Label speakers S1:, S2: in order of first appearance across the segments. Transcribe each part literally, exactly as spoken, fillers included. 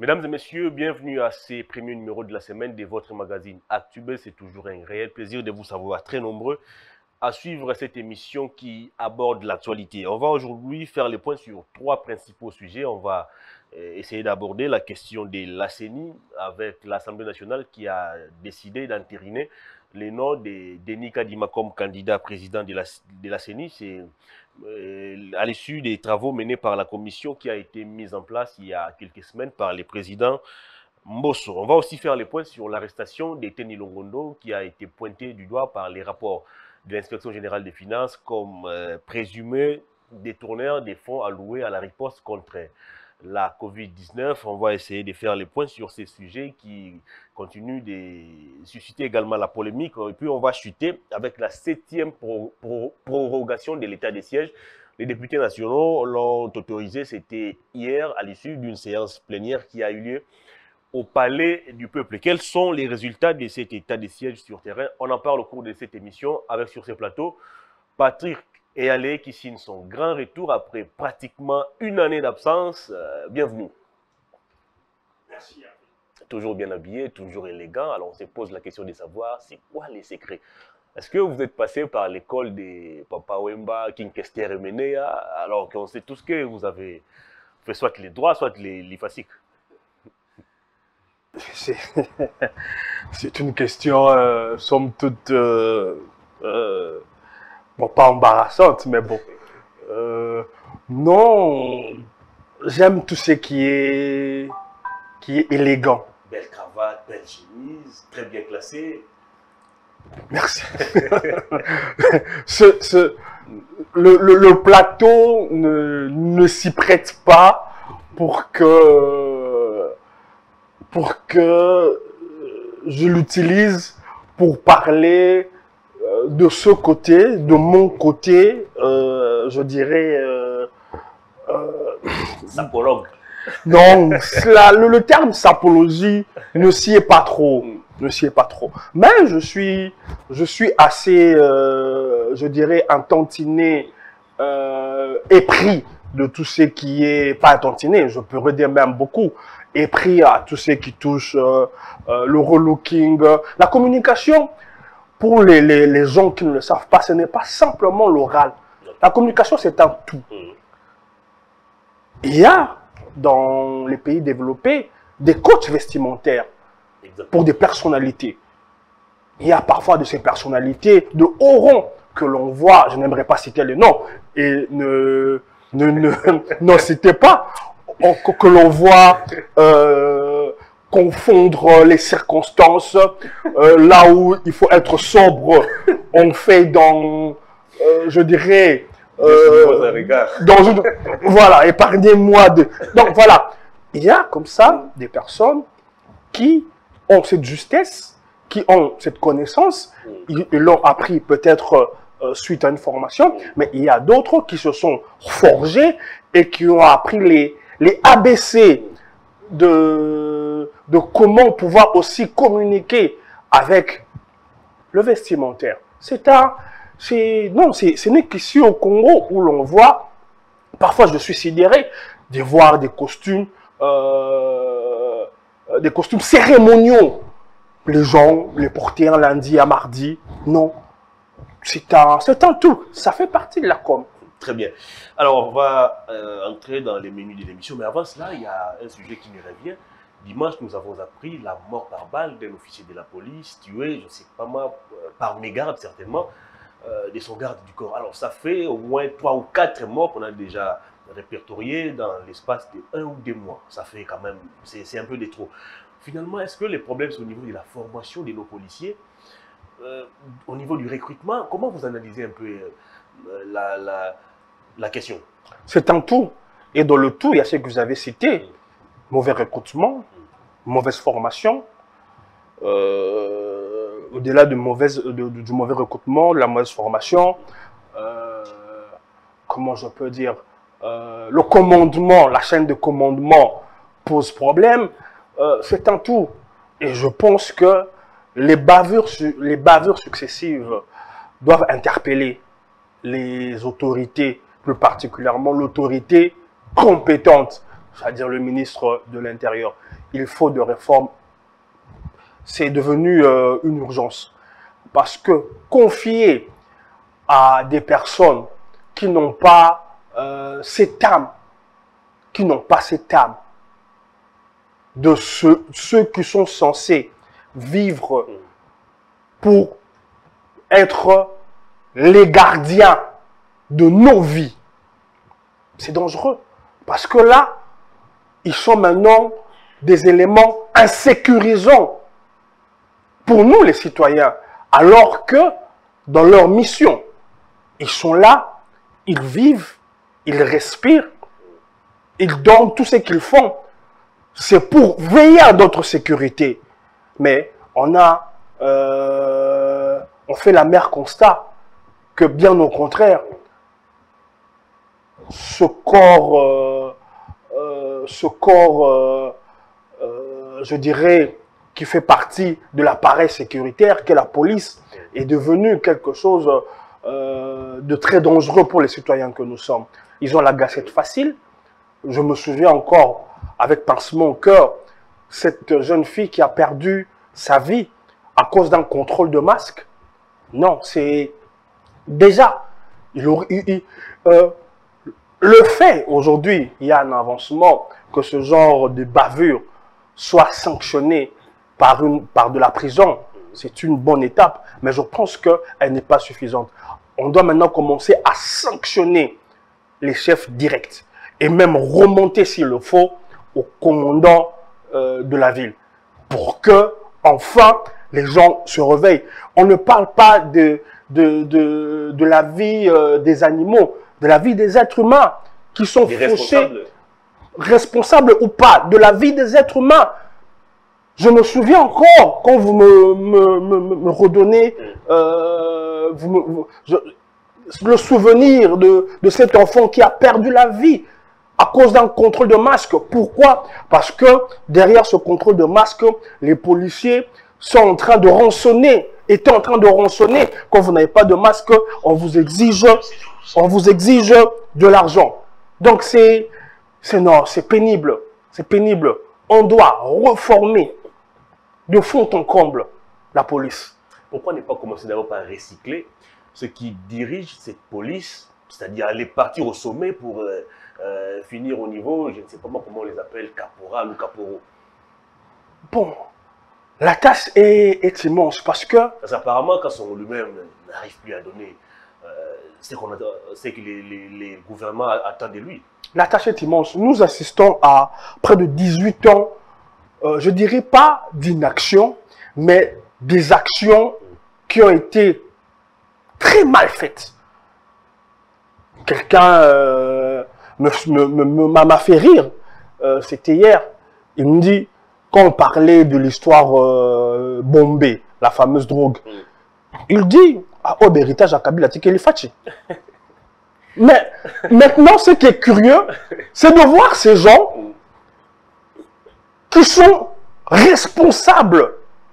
S1: Mesdames et messieurs, bienvenue à ces premiers numéros de la semaine de votre magazine Actubuzz. C'est toujours un réel plaisir de vous savoir très nombreux à suivre cette émission qui aborde l'actualité. On va aujourd'hui faire les points sur trois principaux sujets. On va euh, essayer d'aborder la question de l'A C E N I avec l'Assemblée nationale qui a décidé d'entériner le nom de Denis Kadima comme candidat président de la, de l'A C E N I. C'est euh, à l'issue des travaux menés par la commission qui a été mise en place il y a quelques semaines par le président Mbosso. On va aussi faire les points sur l'arrestation de Teni Longondo qui a été pointé du doigt par les rapports de l'Inspection générale des finances comme euh, présumé détourneur des fonds alloués à la riposte contre la COVID dix-neuf. On va essayer de faire les points sur ces sujets qui continuent de susciter également la polémique. Et puis on va chuter avec la septième pro pro prorogation de l'état des sièges. Les députés nationaux l'ont autorisé, c'était hier à l'issue d'une séance plénière qui a eu lieu au Palais du Peuple. Quels sont les résultats de cet état de siège sur terrain? On en parle au cours de cette émission avec sur ces plateaux Patrick Eyalé qui signe son grand retour après pratiquement une année d'absence. Euh, bienvenue.
S2: Merci.
S1: Toujours bien habillé, toujours élégant. Alors on se pose la question de savoir c'est quoi les secrets. Est-ce que vous êtes passé par l'école des Papa Wemba, King Kester et Menea, alors qu'on sait tous que vous avez fait soit les droits, soit les l'IFASIC?
S2: C'est une question, euh, somme toute, euh, euh, bon, pas embarrassante, mais bon. Euh, non, j'aime tout ce qui est, qui est élégant.
S1: Belle cravate, belle chemise, très bien classée.
S2: Merci. ce, ce, le, le, le plateau ne, ne s'y prête pas pour que... pour que je l'utilise pour parler de ce côté, de mon côté, euh, je dirais... Euh, euh,
S1: Sapologue.
S2: Non, cela, le, le terme sapologie ne s'y est pas trop. Ne s'y est pas trop. Mais je suis, je suis assez, euh, je dirais, intantiné, euh, épris de tout ce qui est, pas intantiné, je pourrais dire même beaucoup, épris à tout ce qui touche euh, euh, le relooking, euh, la communication. Pour les, les, les gens qui ne le savent pas, ce n'est pas simplement l'oral. La communication, c'est un tout. Il y a, dans les pays développés, des coachs vestimentaires pour des personnalités. Il y a parfois de ces personnalités de haut rang que l'on voit, je n'aimerais pas citer les noms, et ne, ne, ne, ne citez pas, que l'on voit euh, confondre les circonstances, euh, là où il faut être sobre, on fait dans, euh, je dirais, euh, dans une, voilà, épargnez-moi de... Donc voilà, il y a comme ça des personnes qui ont cette justesse, qui ont cette connaissance, ils l'ont appris peut-être euh, suite à une formation, mais il y a d'autres qui se sont forgés et qui ont appris les, les A B C de, de comment pouvoir aussi communiquer avec le vestimentaire. C'est un... Non, ce n'est qu'ici au Congo où l'on voit, parfois je suis sidéré de voir des costumes, euh, des costumes cérémoniaux. Les gens les porter un lundi à mardi. Non, c'est un, c'est un tout. Ça fait partie de la com.
S1: Très bien. Alors, on va euh, entrer dans les menus de l'émission. Mais avant cela, il y a un sujet qui nous revient. Dimanche, nous avons appris la mort par balle d'un officier de la police, tué, je ne sais pas moi, par mégarde certainement, euh, de son garde du corps. Alors, ça fait au moins trois ou quatre morts qu'on a déjà répertoriés dans l'espace de un ou deux mois. Ça fait quand même, c'est un peu de trop. Finalement, est-ce que les problèmes sont au niveau de la formation de nos policiers, euh, au niveau du recrutement? Comment vous analysez un peu euh, la, la, la question?
S2: C'est un tout. Et dans le tout, il y a ce que vous avez cité. Mauvais recrutement, mauvaise formation. Euh, Au-delà de mauvaise, de, de, du mauvais recrutement, de la mauvaise formation, euh, comment je peux dire, euh, le commandement, la chaîne de commandement pose problème. Euh, c'est un tout. Et je pense que les bavures, les bavures successives doivent interpeller les autorités, plus particulièrement l'autorité compétente c'est-à-dire le ministre de l'Intérieur. Il faut de réformes. C'est devenu euh, une urgence. Parce que confier à des personnes qui n'ont pas euh, cette âme, qui n'ont pas cette âme, de ceux, ceux qui sont censés vivre pour être les gardiens de nos vies, c'est dangereux. Parce que là, ils sont maintenant des éléments insécurisants pour nous les citoyens, alors que dans leur mission, ils sont là, ils vivent, ils respirent, ils dorment, tout ce qu'ils font, c'est pour veiller à notre sécurité. Mais on a, euh, on fait l'amer constat que bien au contraire, ce corps, euh, euh, ce corps, euh, euh, je dirais, qui fait partie de l'appareil sécuritaire, qu'est la police, est devenu quelque chose euh, de très dangereux pour les citoyens que nous sommes. Ils ont la gâchette facile. Je me souviens encore, avec pincement au cœur, cette jeune fille qui a perdu sa vie à cause d'un contrôle de masque. Non, c'est déjà, il aurait, il, il, euh, le fait aujourd'hui, il y a un avancement, que ce genre de bavure soit sanctionné par, une, par de la prison, c'est une bonne étape, mais je pense qu'elle n'est pas suffisante. On doit maintenant commencer à sanctionner les chefs directs et même remonter, s'il le faut, au commandant euh, de la ville pour que, enfin, les gens se réveillent. On ne parle pas de, de, de, de la vie euh, des animaux, de la vie des êtres humains qui sont fauchés, responsables. responsables ou pas, de la vie des êtres humains. Je me souviens encore, quand vous me, me, me, me redonnez euh, vous me, vous, je, le souvenir de, de cet enfant qui a perdu la vie à cause d'un contrôle de masque. Pourquoi? Parce que derrière ce contrôle de masque, les policiers sont en train de rançonner, étaient en train de rançonner. Quand vous n'avez pas de masque, on vous exige, on vous exige de l'argent. Donc c'est, c'est non, c'est pénible, c'est pénible. On doit reformer de fond en comble la police.
S1: Pourquoi ne pas commencer d'abord par recycler ceux qui dirigent cette police, c'est-à-dire aller partir au sommet pour euh, euh, finir au niveau, je ne sais pas comment on les appelle, caporal ou caporaux.
S2: Bon, la tâche est, est immense parce que...
S1: Parce qu'apparemment, quand son lui-même n'arrive plus à donner euh, ce qu'on attend, c'est que les, les, les gouvernements attendent de lui.
S2: La tâche est immense. Nous assistons à près de dix-huit ans, euh, je ne dirais pas d'inaction, mais des actions qui ont été très mal faites. Quelqu'un euh, m'a me, me, me, fait rire, euh, c'était hier. Il me dit, quand on parlait de l'histoire euh, Bombay, la fameuse drogue, mm. il dit, ah, oh, héritage à Kabila Tikeli Fachi. Mais maintenant, ce qui est curieux, c'est de voir ces gens qui sont responsables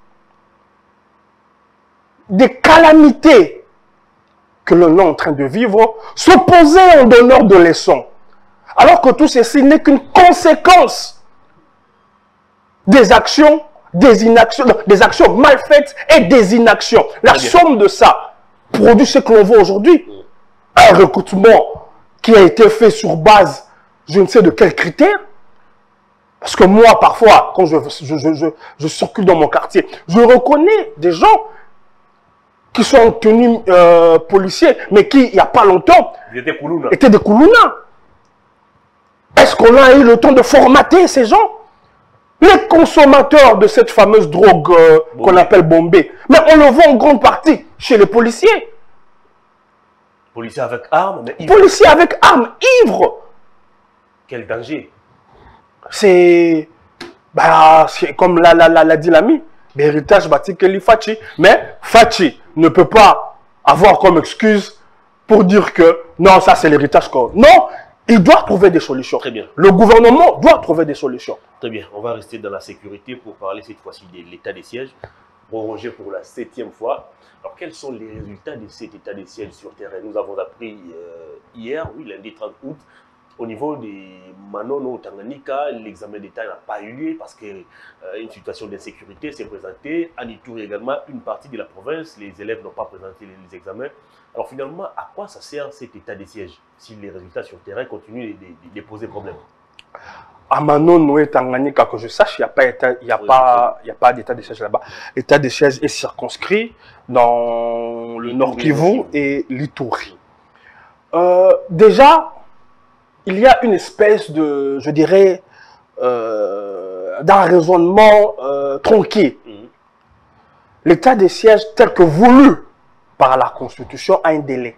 S2: des calamités que l'on est en train de vivre, s'opposer en donneur de leçons. Alors que tout ceci n'est qu'une conséquence des actions, des inactions, des actions mal faites et des inactions. La somme de ça produit ce que l'on voit aujourd'hui. Un recrutement qui a été fait sur base, je ne sais de quels critères. Parce que moi, parfois, quand je, je, je, je, je circule dans mon quartier, je reconnais des gens qui sont en tenue euh, policier, mais qui, il n'y a pas longtemps,
S1: étaient,
S2: étaient des Koulouna. Est-ce qu'on a eu le temps de formater ces gens? Les consommateurs de cette fameuse drogue euh, qu'on appelle Bombay, mais on le voit en grande partie chez les policiers.
S1: Policiers avec armes, mais ivres.
S2: Policiers avec armes, ivres.
S1: Quel danger.
S2: C'est bah, comme l'a la, la, la dit l'ami, l'héritage Batikeli Fachi. Mais Fachi ne peut pas avoir comme excuse pour dire que non, ça c'est l'héritage. Non, il doit trouver des solutions.
S1: Très bien.
S2: Le gouvernement doit trouver des solutions.
S1: Très bien. On va rester dans la sécurité pour parler cette fois-ci de l'état des sièges, prorogé pour la septième fois. Alors, quels sont les résultats de cet état des sièges sur terrain? Nous avons appris euh, hier, oui, lundi trente août, au niveau des Manono au Tanganyika, l'examen d'État n'a pas eu lieu parce qu'une euh, situation d'insécurité s'est présentée. À Ituri également, une partie de la province, les élèves n'ont pas présenté les, les examens. Alors finalement, à quoi ça sert cet état de siège si les résultats sur le terrain continuent de, de, de poser problème?
S2: À Manono et Tanganyika, que je sache, il n'y a pas, état, il y a oui, pas, il y a pas d'état de siège là-bas. L'état de siège est circonscrit dans le Nord Kivu et l'Ituri. Euh, déjà, il y a une espèce de, je dirais, euh, d'un raisonnement euh, tronqué. Mmh. L'état de siège tel que voulu par la Constitution a un délai.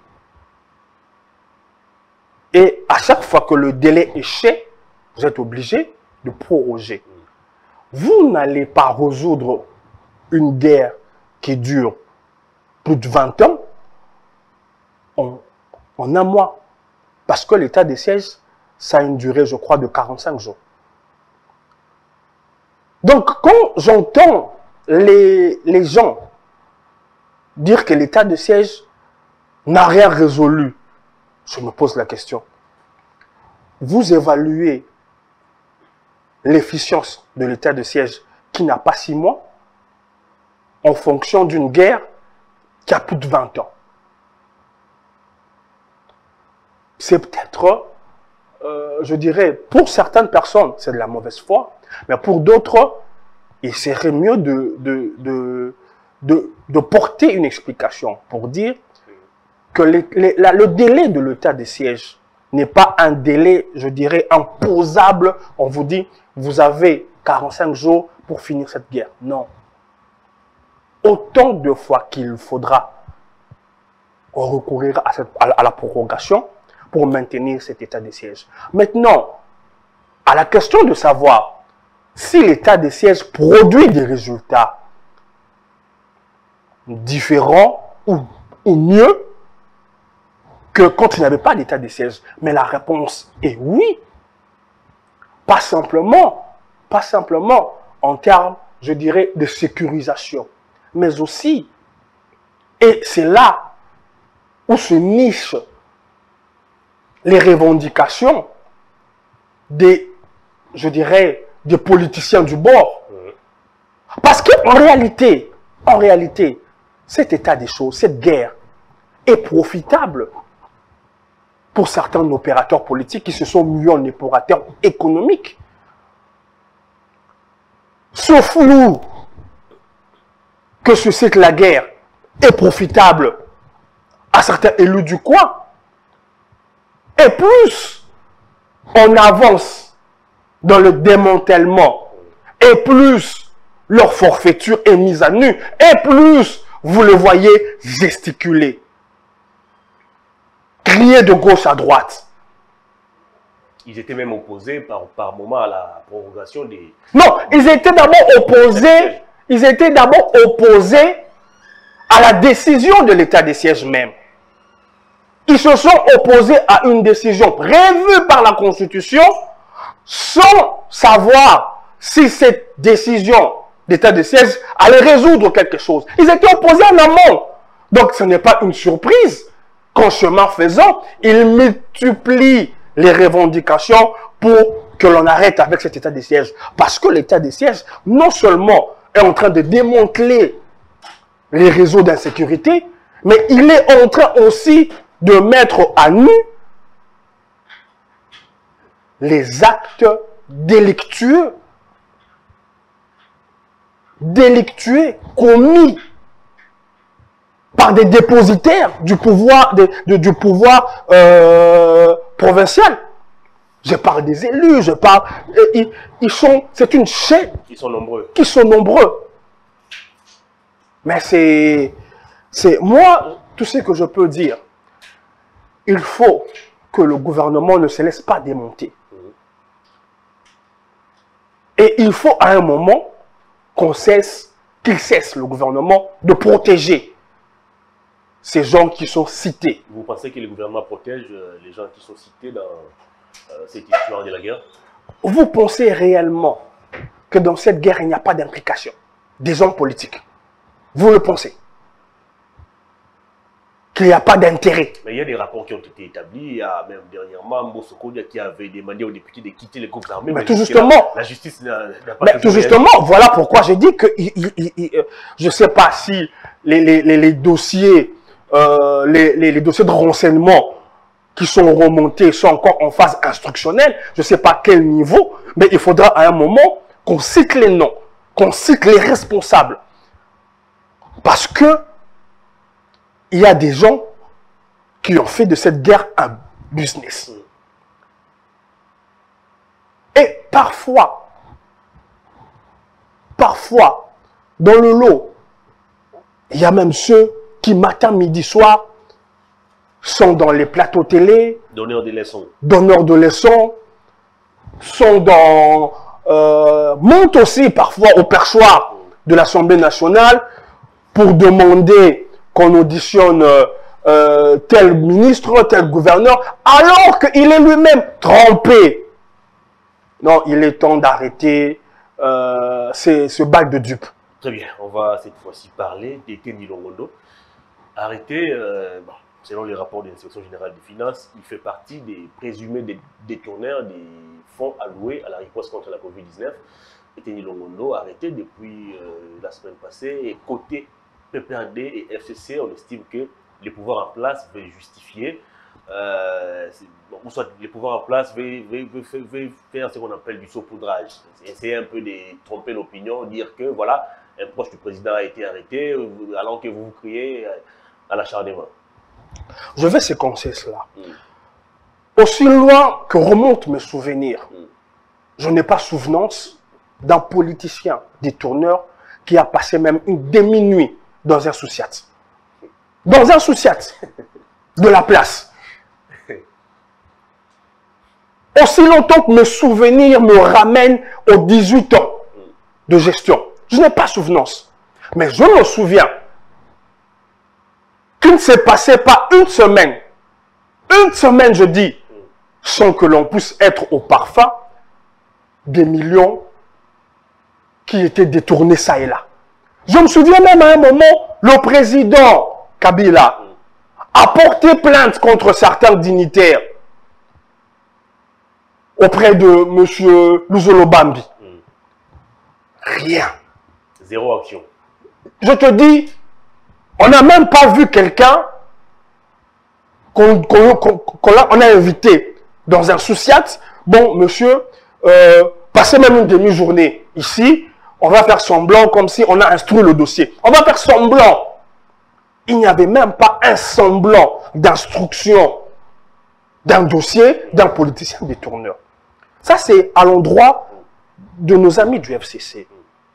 S2: Et à chaque fois que le délai échait, vous êtes obligé de proroger. Mmh. Vous n'allez pas résoudre une guerre qui dure plus de vingt ans en, en un mois. Parce que l'état de siège, ça a une durée, je crois, de quarante-cinq jours. Donc, quand j'entends les, les gens dire que l'état de siège n'a rien résolu, je me pose la question. Vous évaluez l'efficience de l'état de siège qui n'a pas six mois en fonction d'une guerre qui a plus de vingt ans. C'est peut-être, euh, je dirais, pour certaines personnes, c'est de la mauvaise foi, mais pour d'autres, il serait mieux de, de, de, de, de porter une explication pour dire que les, les, la, le délai de l'état de siège n'est pas un délai, je dirais, imposable. On vous dit, vous avez quarante-cinq jours pour finir cette guerre. Non. Autant de fois qu'il faudra, on recourira à, cette, à, à la prorogation pour maintenir cet état de siège. Maintenant, à la question de savoir si l'état de siège produit des résultats différents ou, ou mieux que quand il n'y avait pas d'état de siège. Mais la réponse est oui. Pas simplement, pas simplement en termes, je dirais, de sécurisation, mais aussi, et c'est là où se nichent les revendications des, je dirais, des politiciens du bord. Parce qu'en réalité, en réalité, cet état des choses, cette guerre est profitable pour certains opérateurs politiques qui se sont mis en opérateurs économiques. Ce flou que suscite la guerre est profitable à certains élus du coin. Et plus on avance dans le démantèlement, et plus leur forfaiture est mise à nu, et plus vous le voyez gesticuler, crier de gauche à droite.
S1: Ils étaient même opposés par, par moment à la prorogation des...
S2: Non, ils étaient d'abord opposés, ils étaient d'abord opposés à la décision de l'état de siège même. Ils se sont opposés à une décision prévue par la Constitution sans savoir si cette décision d'état de siège allait résoudre quelque chose. Ils étaient opposés en amont. Donc ce n'est pas une surprise qu'en chemin faisant, ils multiplient les revendications pour que l'on arrête avec cet état de siège. Parce que l'état de siège, non seulement est en train de démanteler les réseaux d'insécurité, mais il est en train aussi de mettre à nu les actes délictueux, délictueux commis par des dépositaires du pouvoir, de, de, du pouvoir euh, provincial. Je parle des élus, je parle... Ils, ils sont... C'est une chaîne.
S1: Ils sont nombreux.
S2: Qui sont nombreux. Mais c'est... c'est moi, tout ce que je peux dire, il faut que le gouvernement ne se laisse pas démonter. Et il faut à un moment qu'on cesse, qu'il cesse le gouvernement de protéger ces gens qui sont cités.
S1: Vous pensez que le gouvernement protège les gens qui sont cités dans euh, cette histoire de la guerre?
S2: Vous pensez réellement que dans cette guerre, il n'y a pas d'implication des hommes politiques? Vous le pensez? qu'il n'y a pas d'intérêt.
S1: Mais il y a des rapports qui ont été établis. Il y a même dernièrement Mbosso qui avait demandé aux députés de quitter les groupes armés.
S2: Mais,
S1: mais
S2: tout justement,
S1: la, la justice n'a pas
S2: mais tout justement, voilà pourquoi j'ai dit que il, il, il, je ne sais pas si les, les, les, les dossiers, euh, les, les, les dossiers de renseignement qui sont remontés sont encore en phase instructionnelle. Je ne sais pas quel niveau, mais il faudra à un moment qu'on cite les noms, qu'on cite les responsables. Parce que il y a des gens qui ont fait de cette guerre un business. Et parfois, parfois, dans le lot, il y a même ceux qui, matin, midi, soir, sont dans les plateaux télé,
S1: donneurs de leçons,
S2: donneurs de leçons, sont dans, euh, montent aussi parfois au perchoir de l'Assemblée nationale pour demander qu'on auditionne euh, euh, tel ministre, tel gouverneur, alors qu'il est lui-même trompé. Non, il est temps d'arrêter euh, ce bac de dupes.
S1: Très bien, on va cette fois-ci parler d'Eteni Longondo. Arrêté, euh, bon, selon les rapports de l'Inspection générale des finances, il fait partie des présumés détourneurs des fonds alloués à la riposte contre la Covid dix-neuf. Eteni Longondo, arrêté depuis euh, la semaine passée, et côté P P R D et F C C, on estime que les pouvoirs en place veulent justifier, euh, ou soit les pouvoirs en place veulent, veulent, veulent, veulent faire ce qu'on appelle du saupoudrage. Essayer un peu de tromper l'opinion, dire que voilà, un proche du président a été arrêté, alors que vous vous criez à l'acharnement.
S2: Je vais séquencer cela. Mm. Aussi loin que remontent mes souvenirs, mm. je n'ai pas souvenance d'un politicien détourneur qui a passé même une demi-nuit dans un sous-siat. Dans un sous-siat de la place. Aussi longtemps que mes souvenirs me ramènent aux dix-huit ans de gestion. Je n'ai pas souvenance. Mais je me souviens qu'il ne s'est passé pas une semaine, une semaine je dis, sans que l'on puisse être au parfum des millions qui étaient détournés ça et là. Je me souviens même à un moment, le président Kabila a porté plainte contre certains dignitaires auprès de M. Luzolo Bambi. Rien.
S1: Zéro action.
S2: Je te dis, on n'a même pas vu quelqu'un qu'on qu'on, qu'on, qu'on a, on a invité dans un sous-siat. Bon, monsieur, euh, passez même une demi-journée ici. On va faire semblant comme si on a instruit le dossier. On va faire semblant. Il n'y avait même pas un semblant d'instruction d'un dossier d'un politicien détourneur. Ça, c'est à l'endroit de nos amis du F C C.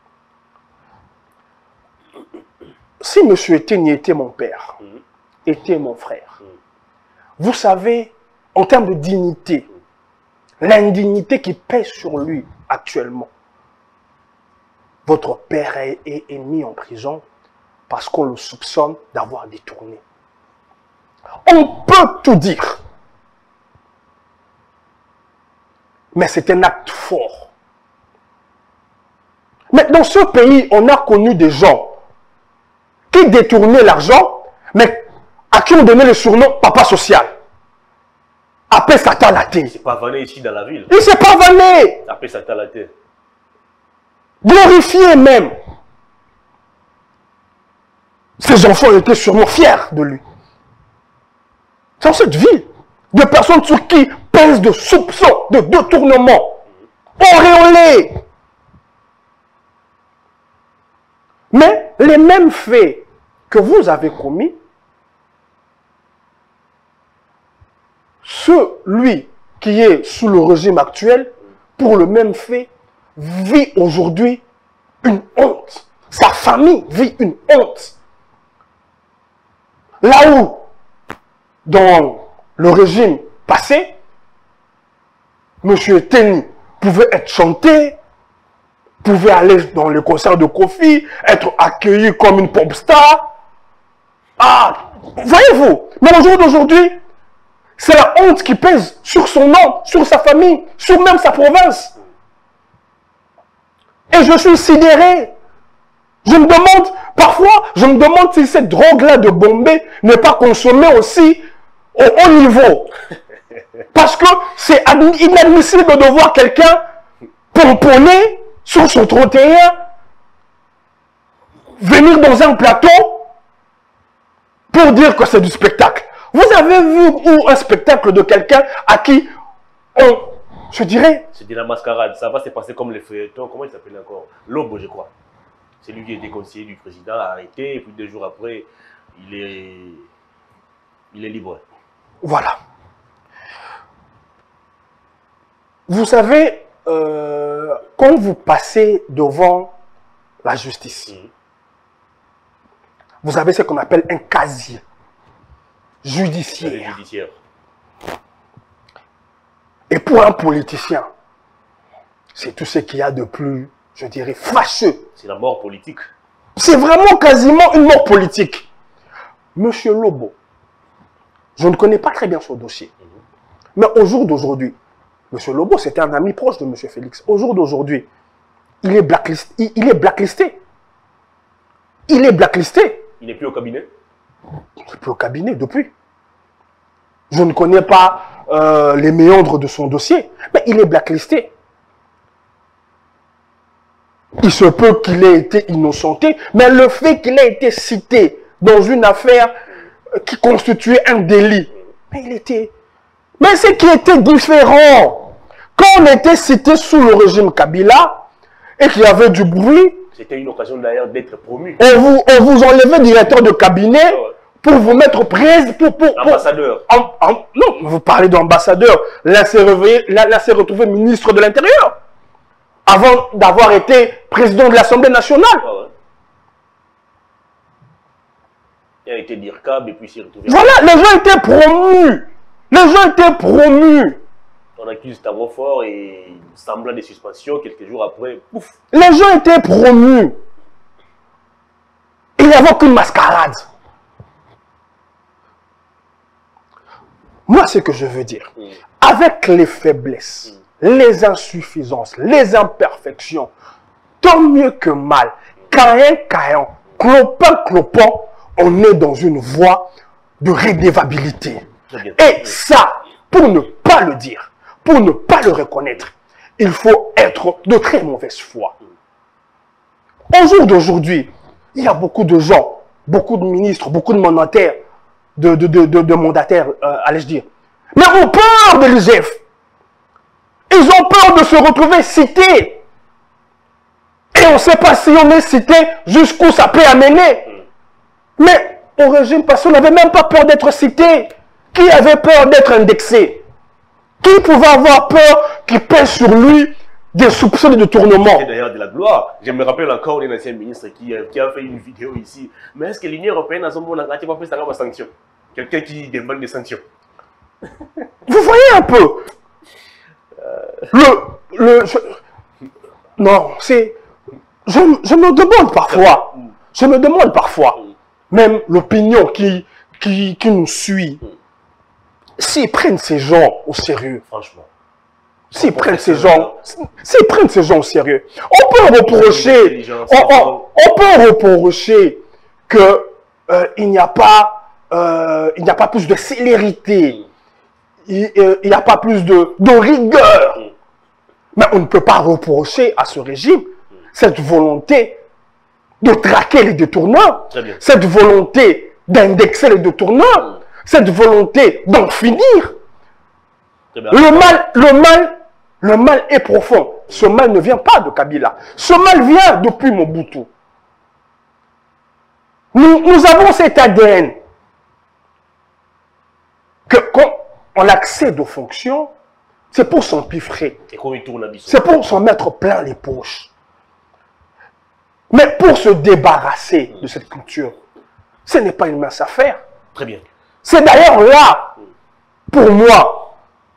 S2: Si M. Eteni était mon père, était mon frère, vous savez, en termes de dignité, l'indignité qui pèse sur lui actuellement, votre père est, est, est mis en prison parce qu'on le soupçonne d'avoir détourné. On peut tout dire. Mais c'est un acte fort. Mais dans ce pays, on a connu des gens qui détournaient l'argent, mais à qui on donnait le surnom Papa Social. Appelé Satan Laté.
S1: Il ne s'est pas vanné ici dans la ville.
S2: Il ne s'est pas vanné.
S1: Appelé Satan Laté.
S2: Glorifié même. Ses enfants étaient sûrement fiers de lui. Dans cette ville, des personnes sur qui pèsent de soupçons, de détournement, auréolés. Mais les mêmes faits que vous avez commis, celui qui est sous le régime actuel, pour le même fait, vit aujourd'hui une honte. Sa famille vit une honte. Là où, dans le régime passé, M. Eteni pouvait être chanté, pouvait aller dans le concert de Kofi, être accueilli comme une pop star. Ah, voyez-vous, mais au jour d'aujourd'hui, c'est la honte qui pèse sur son nom, sur sa famille, sur même sa province. Et je suis sidéré. Je me demande, Parfois, je me demande si cette drogue-là de Bombay n'est pas consommée aussi au haut niveau. Parce que c'est inadmissible de voir quelqu'un pomponner sur son trottoir, venir dans un plateau pour dire que c'est du spectacle. Vous avez vu où un spectacle de quelqu'un à qui on, je dirais...
S1: C'est de la mascarade, ça va se passer comme les feuilletons, comment il s'appelle encore? Lobo, je crois. C'est lui qui était conseiller du président, arrêté, et puis deux jours après, il est, il est libre.
S2: Voilà. Vous savez, euh, quand vous passez devant la justice, mmh. vous avez ce qu'on appelle un casier judiciaire.
S1: judiciaire.
S2: Et pour un politicien, c'est tout ce qu'il y a de plus, je dirais, fâcheux.
S1: C'est la mort politique.
S2: C'est vraiment quasiment une mort politique. Monsieur Lobo, je ne connais pas très bien son dossier. Mmh. Mais au jour d'aujourd'hui, Monsieur Lobo, c'était un ami proche de Monsieur Félix. Au jour d'aujourd'hui, il est blacklisté. Il, il est blacklisté. Il est blacklisté.
S1: Il n'est plus au cabinet?
S2: Il n'est plus au cabinet depuis. Je ne connais pas euh, les méandres de son dossier, mais il est blacklisté. Il se peut qu'il ait été innocenté, mais le fait qu'il ait été cité dans une affaire qui constituait un délit, mais il était... Mais ce qui était différent, quand on était cité sous le régime Kabila et qu'il y avait du bruit,
S1: c'était une occasion d'ailleurs d'être promu.
S2: On vous, on vous enlevait directeur de cabinet oh ouais. pour vous mettre presse, pour... pour, pour
S1: ambassadeur.
S2: En, en, non, vous parlez d'ambassadeur. Là, c'est retrouvé ministre de l'Intérieur avant d'avoir été président de l'Assemblée nationale. Oh ouais.
S1: Il a été D I R C A B et puis il s'est retrouvé...
S2: Voilà, les gens étaient promus. Les gens étaient promus.
S1: On accuse Tavofort et semblant de suspension, quelques jours après, pouf.
S2: Les gens étaient promus. Il n'y avait aucune mascarade. Moi, ce que je veux dire, mm. avec les faiblesses, mm. les insuffisances, les imperfections, tant mieux que mal, caïn, caïn, clopin, clopin, on est dans une voie de redevabilité. Et ça, pour ne pas le dire, pour ne pas le reconnaître, il faut être de très mauvaise foi. Au jour d'aujourd'hui, il y a beaucoup de gens, beaucoup de ministres, beaucoup de mandataires, de, de, de, de, de mandataires, euh, allais-je dire, mais ont peur de l'I G F. Ils ont peur de se retrouver cités. Et on ne sait pas si on est cité jusqu'où ça peut amener. Mais au régime passé, on n'avait même pas peur d'être cité. Qui avait peur d'être indexé? Qui pouvait avoir peur qu'il pèse sur lui des soupçons de détournement?
S1: C'est d'ailleurs de la gloire. Je me rappelle encore d'un ancien ministre qui, qui a fait une vidéo ici. Mais est-ce que l'Union européenne a son bon langage va faire ça sanction? Quelqu'un qui demande des sanctions.
S2: Vous voyez un peu euh... Le... le je, non, c'est... Je, je me demande parfois, je me demande parfois, même l'opinion qui, qui, qui nous suit, s'ils prennent ces gens au sérieux,
S1: franchement,
S2: s'ils prennent ces gens, s'ils prennent ces gens au sérieux, on peut reprocher, on, on, on peut reprocher que euh, il n'y a pas, euh, il n'y a pas plus de célérité, il n'y a pas plus de, de rigueur, mais on ne peut pas reprocher à ce régime cette volonté de traquer les détourneurs, cette volonté d'indexer les détourneurs, cette volonté d'en finir. Le mal, le mal, le mal est profond. Ce mal ne vient pas de Kabila. Ce mal vient depuis Mobutu. Nous, nous avons cet A D N que quand on accède aux fonctions, c'est pour s'empiffrer. C'est pour s'en mettre plein les poches. Mais pour se débarrasser de cette culture, ce n'est pas une mince affaire.
S1: Très bien.
S2: C'est d'ailleurs là, pour moi,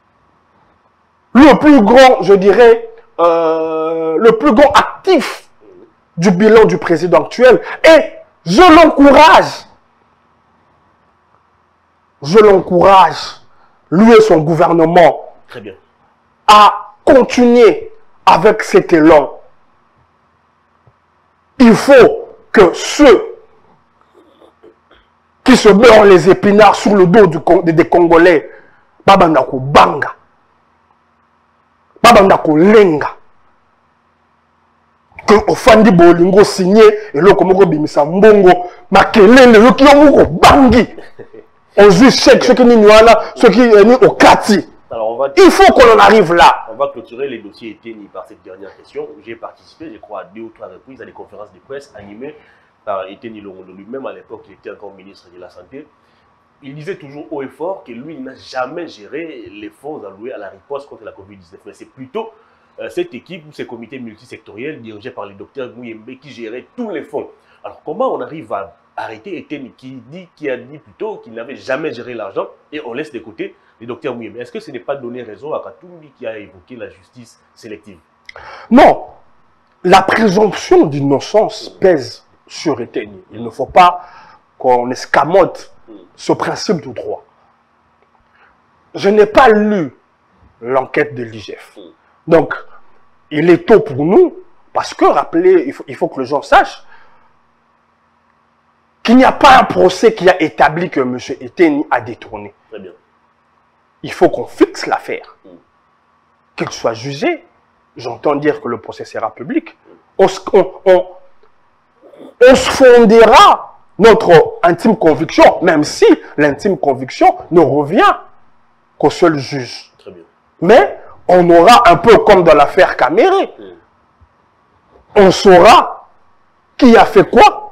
S2: le plus grand, je dirais, euh, le plus grand actif du bilan du président actuel. Et je l'encourage, je l'encourage, lui et son gouvernement,
S1: très bien,
S2: à continuer avec cet élan. Il faut que ceux qui se beurrent les épinards sur le dos du, des, des Congolais. Babandako banga. Babandako lenga. Que Ofandi Bolingo signé et le Komoko Bimisa Mbongo. Makelele, le qui ont bangi. On joue chèque, ceux qui n'y a ceux qui sont au Kati.
S1: Alors on va,
S2: il faut qu'on en arrive là.
S1: On va clôturer les dossiers éteints par cette dernière question. J'ai participé, je crois, à deux ou trois reprises à des conférences de presse animées par Étienne Longondo lui-même. À l'époque, il était encore ministre de la Santé. Il disait toujours haut et fort que lui, il n'a jamais géré les fonds alloués à la riposte contre la Covid dix-neuf. Mais c'est plutôt euh, cette équipe ou ces comités multisectoriels dirigés par le docteur Mouyembe qui gérait tous les fonds. Alors comment on arrive à arrêter Étienne qui, dit, qui a dit plutôt qu'il n'avait jamais géré l'argent et on laisse de côté le docteur Mouyembe? Est-ce que ce n'est pas donner raison à Katumbi qui a évoqué la justice sélective?
S2: Non. La présomption d'innocence pèse sur Étienne. Il ne faut pas qu'on escamote ce principe du droit. Je n'ai pas lu l'enquête de l'I G F. Donc, il est tôt pour nous, parce que, rappelez, il faut, il faut que les gens sachent qu'il n'y a pas un procès qui a établi que M. Étienne a détourné.
S1: Très bien.
S2: Il faut qu'on fixe l'affaire. Mm. Qu'il soit jugé. J'entends dire que le procès sera public. Mm. On, on, on, on se fondera notre intime conviction, même si l'intime conviction ne revient qu'au seul juge.
S1: Très bien.
S2: Mais on aura un peu comme dans l'affaire Caméré. Mm. On saura qui a fait quoi.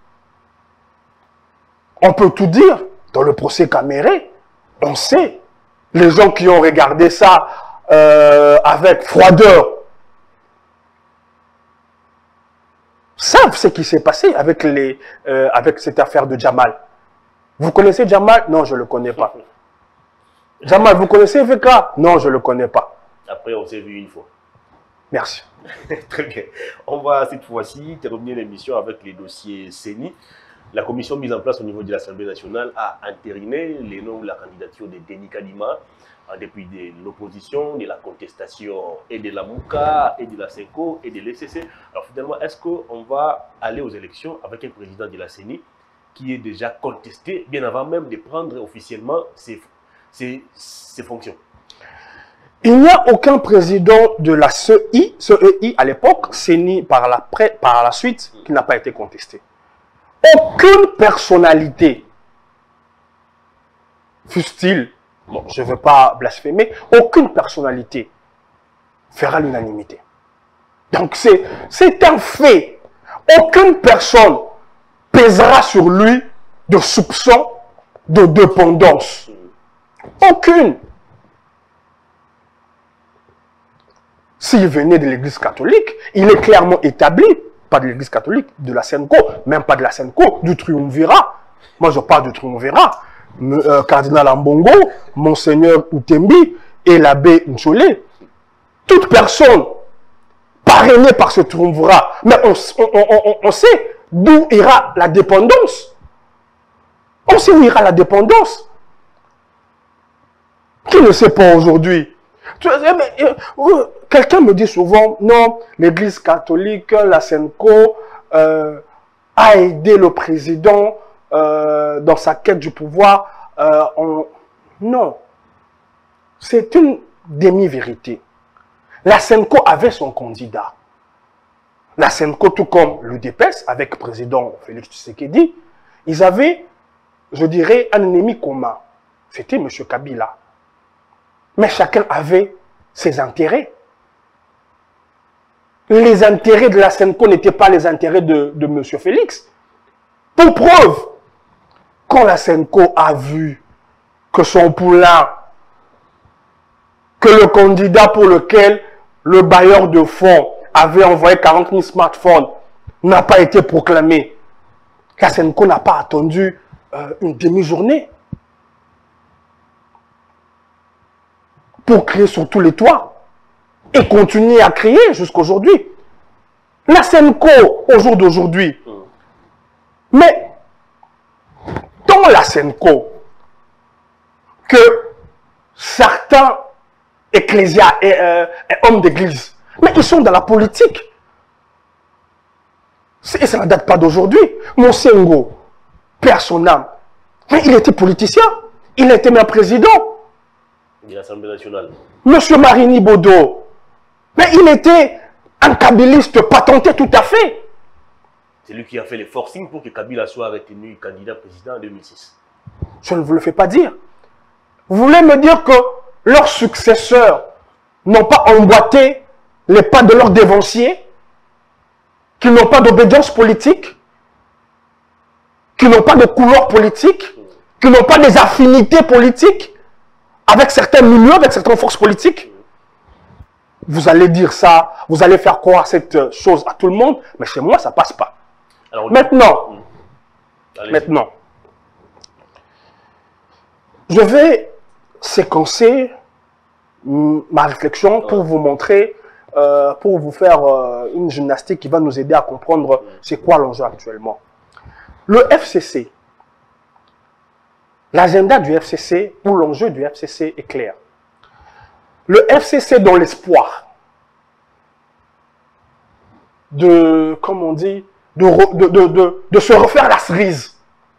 S2: On peut tout dire. Dans le procès Caméré, on sait. Les gens qui ont regardé ça euh, avec froideur savent ce qui s'est passé avec, les, euh, avec cette affaire de Jamal. Vous connaissez Jamal? Non, je ne le connais pas. Jamal, vous connaissez V K? Non, je ne le connais pas.
S1: Après, on s'est vu une fois.
S2: Merci.
S1: Très bien. On va cette fois-ci terminer l'émission avec les dossiers C E N I. La commission mise en place au niveau de l'Assemblée nationale a entériné les noms de la candidature de Denis Kadima en dépit de l'opposition, de la contestation et de la Mouka, et de la SENCO, et de l'E C C. Alors finalement, est-ce qu'on va aller aux élections avec un président de la C E N I qui est déjà contesté, bien avant même de prendre officiellement ses, ses, ses fonctions?
S2: Il n'y a aucun président de la C E I, C E I à l'époque, C E N I par la, par la suite, qui n'a pas été contesté. Aucune personnalité, fût-il, bon, je ne veux pas blasphémer, aucune personnalité fera l'unanimité. Donc c'est un fait. Aucune personne pèsera sur lui de soupçons de dépendance. Aucune. S'il venait de l'Église catholique, il est clairement établi, pas de l'Église catholique, de la SENCO, même pas de la SENCO, du triumvirat. Moi, je parle du triumvirat. Euh, Cardinal Ambongo, Monseigneur Utembi et l'abbé Nchole. Toute personne parrainée par ce triumvirat. Mais on, on, on, on sait d'où ira la dépendance. On sait où ira la dépendance. Qui ne sait pas aujourd'hui? Quelqu'un me dit souvent, non, l'Église catholique, la SENCO, euh, a aidé le président euh, dans sa quête du pouvoir. Euh, on... Non, c'est une demi-vérité. La SENCO avait son candidat. La SENCO, tout comme l'U D P S, avec le président Félix Tshisekedi, ils avaient, je dirais, un ennemi commun. C'était M. Kabila. Mais chacun avait ses intérêts. Les intérêts de la SENCO n'étaient pas les intérêts de, de M. Félix. Pour preuve, quand la SENCO a vu que son poulain, que le candidat pour lequel le bailleur de fonds avait envoyé quarante mille smartphones n'a pas été proclamé, la SENCO n'a pas attendu euh, une demi-journée pour créer sur tous les toits et continuer à créer jusqu'à aujourd'hui. La SENCO, au jour d'aujourd'hui, mais dans la SENCO, que certains ecclésias et, euh, et hommes d'église, mais ils sont dans la politique. Et ça ne date pas d'aujourd'hui. Monsengo, perd son âme, Mais il était politicien. Il était même président.
S1: De l'Assemblée nationale.
S2: Monsieur Marini Bodo. Mais il était un kabyliste patenté tout à fait.
S1: C'est lui qui a fait les forcings pour que Kabila soit retenu candidat président en deux mille six.
S2: Je ne vous le fais pas dire. Vous voulez me dire que leurs successeurs n'ont pas emboîté les pas de leurs dévanciers, qu'ils n'ont pas d'obédience politique, qu'ils n'ont pas de couleur politique, qu'ils n'ont pas des affinités politiques avec certains milieux, avec certaines forces politiques? Vous allez dire ça, vous allez faire croire cette chose à tout le monde, mais chez moi, ça ne passe pas. Alors, maintenant, maintenant, je vais séquencer ma réflexion pour vous montrer, euh, pour vous faire euh, une gymnastique qui va nous aider à comprendre c'est quoi l'enjeu actuellement. Le F C C, l'agenda du F C C ou l'enjeu du F C C est clair. Le F C C dans l'espoir de, comme on dit, de, de, de, de, de se refaire la cerise.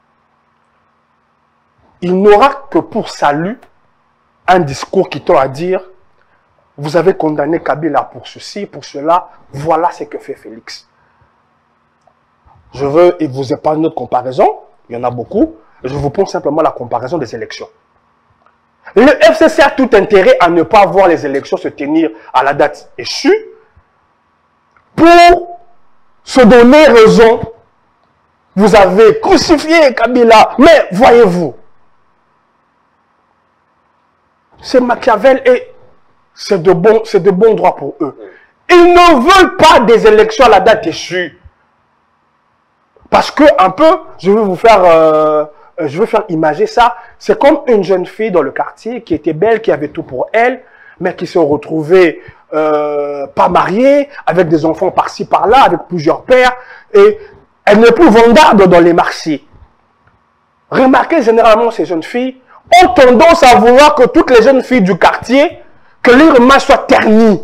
S2: Il n'aura que pour salut un discours qui tend à dire « Vous avez condamné Kabila pour ceci, pour cela, voilà ce que fait Félix. » Je veux et vous épargner notre comparaison, il y en a beaucoup, je vous prends simplement la comparaison des élections. Le F C C a tout intérêt à ne pas voir les élections se tenir à la date échue pour se donner raison. Vous avez crucifié Kabila, mais voyez-vous, c'est Machiavel et c'est de bon, c'est de bon droit pour eux. Ils ne veulent pas des élections à la date échue. Parce que, un peu, je vais vous faire, euh, je vais faire imager ça. C'est comme une jeune fille dans le quartier qui était belle, qui avait tout pour elle, mais qui se retrouvait euh, pas mariée, avec des enfants par-ci, par-là, avec plusieurs pères, et elle n'est plus vendarde dans les marchés. Remarquez généralement ces jeunes filles ont tendance à vouloir que toutes les jeunes filles du quartier, que leur image soit ternie.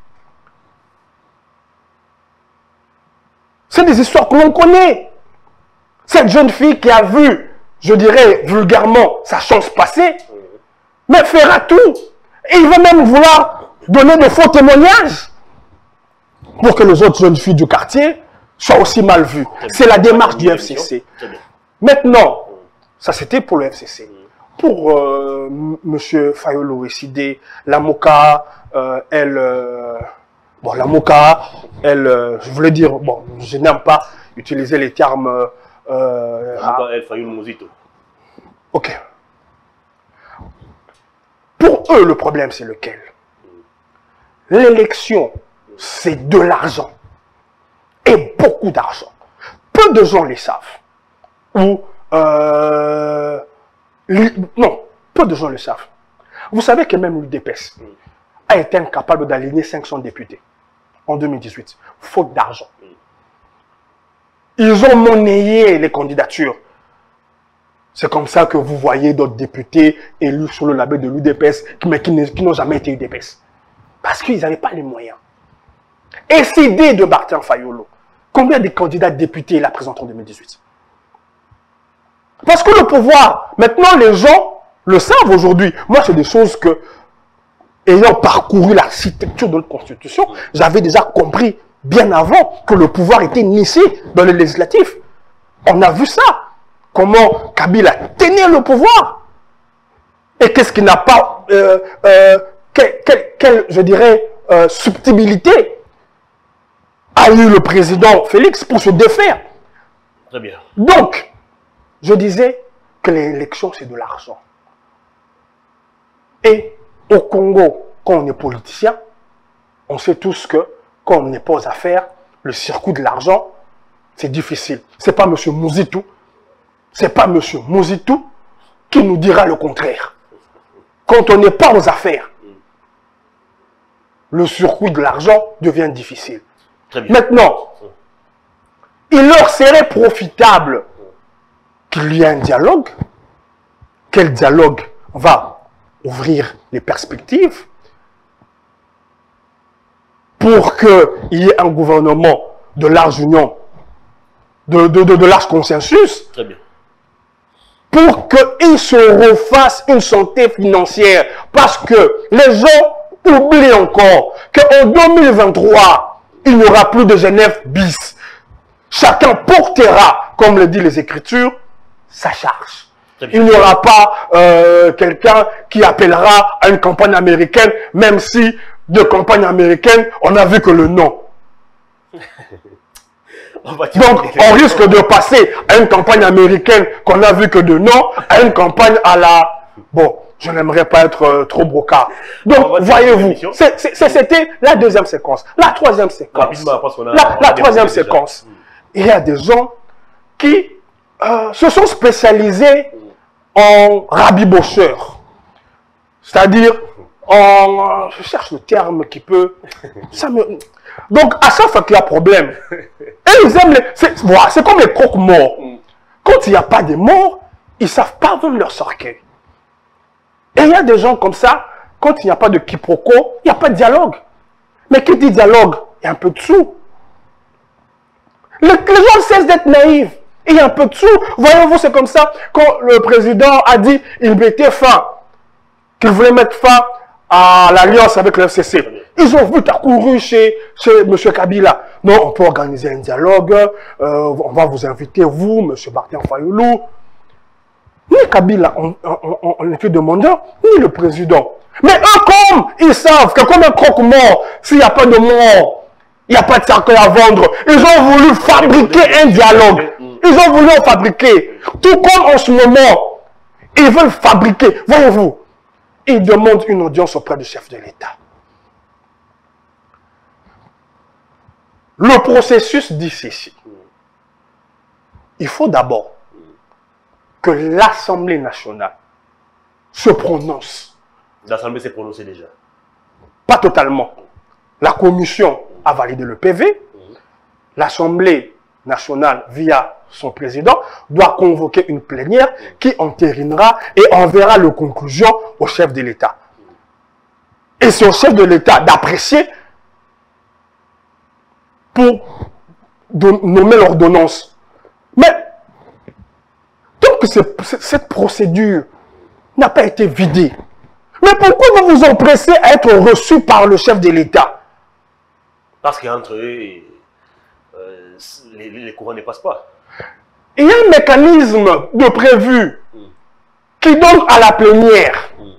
S2: C'est des histoires que l'on connaît. Cette jeune fille qui a vu, je dirais vulgairement, sa chance passer, mais fera tout. Et il va même vouloir donner de faux témoignages pour que les autres jeunes filles du quartier soient aussi mal vues. C'est la démarche du F C C. Maintenant, ça c'était pour le F C C. Pour euh, M. Fayolo Essidé, la MOCA, euh, elle, euh, bon, la MOCA, elle, euh, je voulais dire, bon, je n'aime pas utiliser les termes. Euh,
S1: la MOCA, elle, Fayolo Mozito.
S2: Ok. Pour eux, le problème, c'est lequel? L'élection, c'est de l'argent. Et beaucoup d'argent. Peu de gens le savent. Ou, euh, non, peu de gens le savent. Vous savez que même l'U D P S a été incapable d'aligner cinq cents députés en deux mille dix-huit, faute d'argent. Ils ont monnayé les candidatures. C'est comme ça que vous voyez d'autres députés élus sur le label de l'U D P S, mais qui n'ont jamais été U D P S. Parce qu'ils n'avaient pas les moyens. Et cette idée de Martin Fayolo, combien de candidats députés il a présenté en deux mille dix-huit? Parce que le pouvoir, maintenant les gens le savent aujourd'hui. Moi, c'est des choses que, ayant parcouru l'architecture de notre constitution, j'avais déjà compris bien avant que le pouvoir était initié dans le législatif. On a vu ça. Comment Kabila tenait le pouvoir. Et qu'est-ce qui n'a pas, euh, euh, quelle, quelle, quelle, je dirais, euh, subtilité a eu le président Félix pour se défaire.
S1: Très bien.
S2: Donc, je disais que l'élection, c'est de l'argent. Et au Congo, quand on est politicien, on sait tous que quand on n'est pas aux affaires, le circuit de l'argent, c'est difficile. Ce n'est pas M. Mouzitou, ce n'est pas M. Mouzitou qui nous dira le contraire. Quand on n'est pas aux affaires, le circuit de l'argent devient difficile.
S1: Très bien.
S2: Maintenant, il leur serait profitable qu'il y ait un dialogue. Quel dialogue va ouvrir les perspectives pour qu'il y ait un gouvernement de large union, de, de, de, de large consensus.
S1: Très bien.
S2: pour qu'ils se refassent une santé financière. Parce que les gens oublient encore qu'en deux mille vingt-trois, il n'y aura plus de Genève bis. Chacun portera, comme le dit les Écritures, sa charge. Il n'y aura pas euh, quelqu'un qui appellera à une campagne américaine, même si de campagne américaine, on n'a vu que le nom. on Donc, on risque de passer à une campagne américaine qu'on n'a vu que de nom, à une campagne à la... Bon, je n'aimerais pas être euh, trop brocard. Donc, voyez-vous, c'était la deuxième séquence. La troisième séquence. A, la, la troisième séquence. Déjà. Il y a des gens qui euh, se sont spécialisés en rabibocheurs. C'est-à-dire, en... Je cherche le terme qui peut... Ça me... Donc, à chaque fois qu'il y a problème, et ils aiment les... C'est voilà, comme les croque-morts. Quand il n'y a pas de morts, ils ne savent pas vendre leur cercueil. Et il y a des gens comme ça, quand il n'y a pas de quiproquo, il n'y a pas de dialogue. Mais qui dit dialogue, il y a un peu de sous. Les, les gens cessent d'être naïfs. Il y a un peu de sous. Voyez-vous, c'est comme ça. Quand le président a dit qu'il mettait fin, qu'il voulait mettre fin à l'alliance avec le F C C. Ils ont vu, tu as couru chez, chez M. Kabila. Non, on peut organiser un dialogue. Euh, on va vous inviter, vous, M. Martin Fayoulou. Ni Kabila, on, on, on, on était demandeur, ni le président. Mais eux, comme ils savent que comme un croque-mort, s'il n'y a pas de mort, il n'y a pas de cercueil à vendre, ils ont voulu fabriquer un dialogue. Ils ont voulu en fabriquer. Tout comme en ce moment, ils veulent fabriquer. Voyez-vous, ils demandent une audience auprès du chef de l'État. Le processus dit ceci. Il faut d'abord que l'Assemblée nationale se prononce.
S1: L'Assemblée s'est prononcée déjà.
S2: Pas totalement. La commission a validé le P V. L'Assemblée nationale, via son président, doit convoquer une plénière qui entérinera et enverra les conclusions au chef de l'État. Et c'est au chef de l'État d'apprécier pour nommer l'ordonnance. Mais tant que cette procédure n'a pas été vidée, mais pourquoi vous vous empressez à être reçu par le chef de l'État?
S1: Parce qu'entre eux, euh, les, les courants ne passent pas.
S2: Il y a un mécanisme de prévu mm. qui donne à la plénière mm.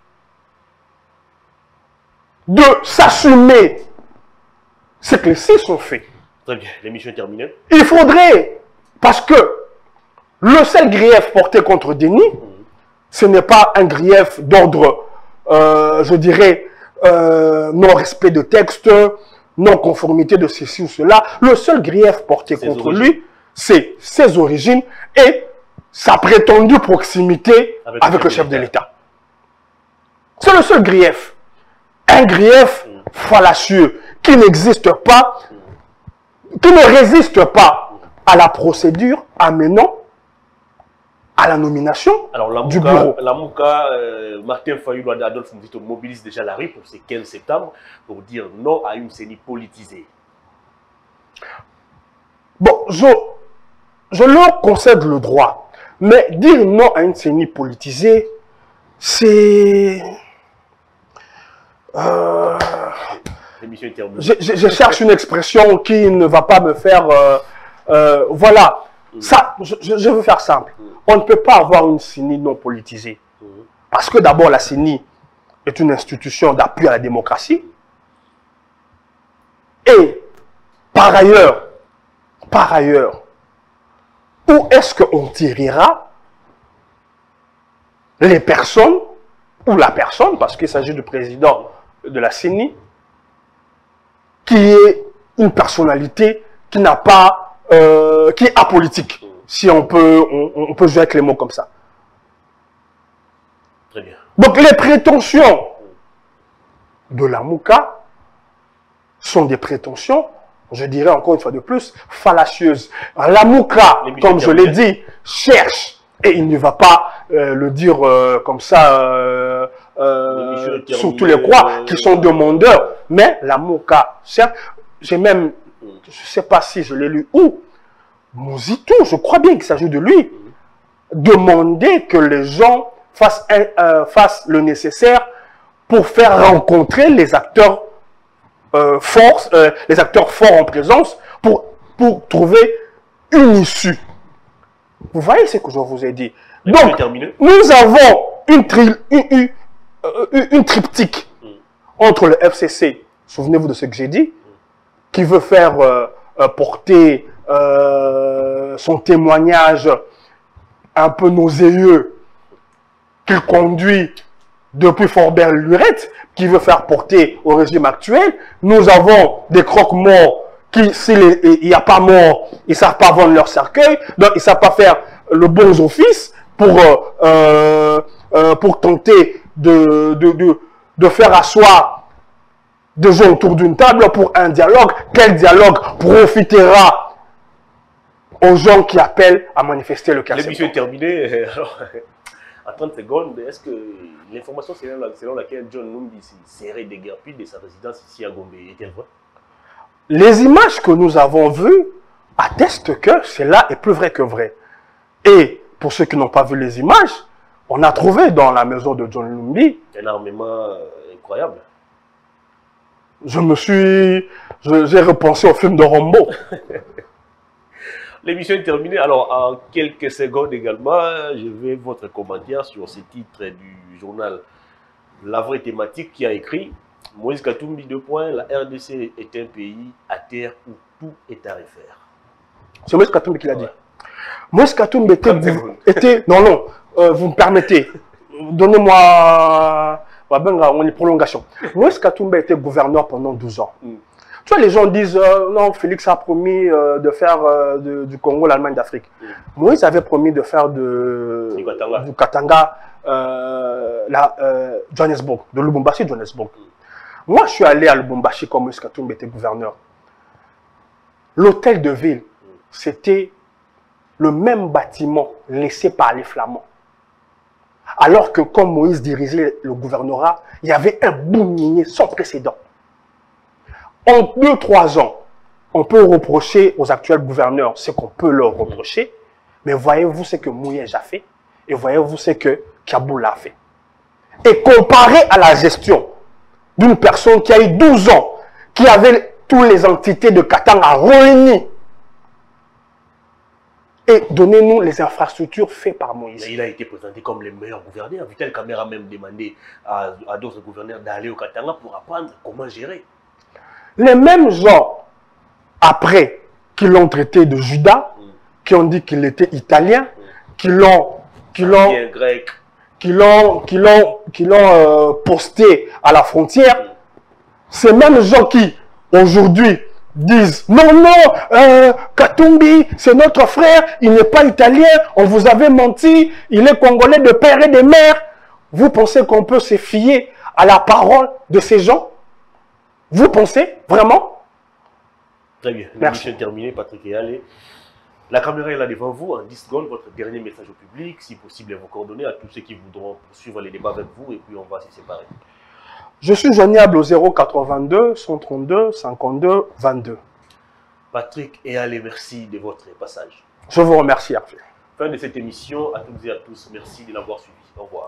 S2: de s'assumer ce que les six sont faits.
S1: Très bien, l'émission est terminée.
S2: Il faudrait, parce que le seul grief porté contre Denis, mm. ce n'est pas un grief d'ordre, euh, je dirais, euh, non-respect de texte, non-conformité de ceci ou cela. Le seul grief porté ses contre origines. lui, c'est ses origines et sa prétendue proximité avec, avec le chef de l'État. C'est le seul grief. Un grief mm. fallacieux qui n'existe pas, mm. qui ne résiste pas mm. à la procédure amenant à la nomination
S1: Alors, la
S2: du
S1: Mouka,
S2: bureau.
S1: La Mouka, euh, Martin Fayoulou et Adolphe Mvito mobilisent déjà la rue pour ce quinze septembre pour dire non à une C E N I politisée.
S2: Bon, je, je leur concède le droit. Mais dire non à une C E N I politisée, c'est... Euh, je, je, je cherche une expression qui ne va pas me faire... Euh, euh, voilà. Mmh. Ça, je, je veux faire simple. Mmh. On ne peut pas avoir une C E N I non politisée. Mmh. Parce que d'abord, la C E N I est une institution d'appui à la démocratie. Et, par ailleurs, par ailleurs, où est-ce qu'on tirera les personnes, ou la personne, parce qu'il s'agit du président de la C E N I, qui est une personnalité qui n'a pas... Euh, qui est apolitique, si on peut, on, on peut jouer avec les mots comme ça.
S1: Très bien.
S2: Donc les prétentions de la Mouka sont des prétentions, je dirais encore une fois de plus, fallacieuses. La Mouka, comme je l'ai dit, cherche, et il ne va pas euh, le dire euh, comme ça euh, euh, sur tous les croix qui sont demandeurs, mais la Mouka cherche, j'ai même... Je ne sais pas si je l'ai lu où. Mouzito, je crois bien qu'il s'agit de lui. demander que les gens fassent, un, euh, fassent le nécessaire pour faire rencontrer les acteurs euh, forts, euh, les acteurs forts en présence pour, pour trouver une issue. Vous voyez ce que je vous ai dit. Donc, nous avons une, tri, une, une, une, une triptyque mm. entre le F C C, souvenez-vous de ce que j'ai dit, mm. qui veut faire euh, euh, porter euh, son témoignage un peu nauséeux qu'il conduit depuis Forbert-Lurette, qui veut faire porter au régime actuel. Nous avons des croque-morts qui, s'il n'y a pas mort, ils ne savent pas vendre leur cercueil, donc ils ne savent pas faire le bon office pour, euh, euh, pour tenter de, de, de, de faire asseoir des gens autour d'une table pour un dialogue. Quel dialogue profitera aux gens qui appellent à manifester le cas?
S1: L'émission est terminée. Alors, à trente secondes, est-ce que l'information selon laquelle John Numbi serait déguerpi de sa résidence ici à Gombe est-elle vraie?
S2: Les images que nous avons vues attestent que cela est plus vrai que vrai. Et pour ceux qui n'ont pas vu les images, on a trouvé dans la maison de John Numbi
S1: un armement incroyable.
S2: Je me suis... J'ai repensé au film de Rambo.
S1: L'émission est terminée. Alors, en quelques secondes également, je vais votre commentaire sur ce titre du journal La Vraie Thématique qui a écrit « Moïse Katumbi, deux points, la R D C est un pays à terre où tout est à refaire. »
S2: C'est Moïse Katumbi qui l'a dit. Moïse Katumbi était, était... Non, non, euh, vous me permettez. Donnez-moi une prolongation. Moïse Katumbi était gouverneur pendant douze ans. Mm. Tu vois, les gens disent, euh, non, Félix a promis euh, de faire euh, de, du Congo l'Allemagne d'Afrique. Mm. Moïse avait promis de faire de, du Katanga, du Katanga euh, la, euh, Johannesburg, de Lubumbashi, Johannesburg. Mm. Moi, je suis allé à Lubumbashi quand Moïse Katumbi était gouverneur. L'hôtel de ville, mm. c'était le même bâtiment laissé par les Flamands. Alors que quand Moïse dirigeait le gouvernorat, il y avait un boom minier sans précédent. En deux, trois ans, on peut reprocher aux actuels gouverneurs ce qu'on peut leur reprocher, mais voyez-vous ce que Mouyej a fait et voyez-vous ce que Kaboul a fait. Et comparé à la gestion d'une personne qui a eu douze ans, qui avait toutes les entités de Katanga réunies, et donnez-nous les infrastructures faites par Moïse.
S1: Mais il a été présenté comme le meilleur gouverneur. Vital Kamerhe a même demandé à, à d'autres gouverneurs d'aller au Katanga pour apprendre comment gérer.
S2: Les mêmes gens, après, qui l'ont traité de Judas, mm. qui ont dit qu'il était italien, mm. qui l'ont qui l'ont
S1: grec,
S2: qui l'ont qui l'ont qui l'ont euh, posté à la frontière, mm. ces mêmes gens qui, aujourd'hui, disent non, non, euh, Katumbi, c'est notre frère, il n'est pas italien, on vous avait menti, il est congolais de père et de mère. Vous pensez qu'on peut se fier à la parole de ces gens? Vous pensez vraiment?
S1: Très bien. L'émission est terminée, Patrick Eyale. La caméra est là devant vous. En dix secondes, votre dernier message au public, si possible, vos coordonnées à tous ceux qui voudront poursuivre les débats avec vous et puis on va se séparer.
S2: Je suis joignable au zéro quatre-vingt-deux, cent trente-deux, cinquante-deux, vingt-deux.
S1: Patrick Eyale, merci de votre passage.
S2: Je vous remercie, Hervé.
S1: Fin de cette émission. À toutes et à tous, merci de l'avoir suivi. Au revoir.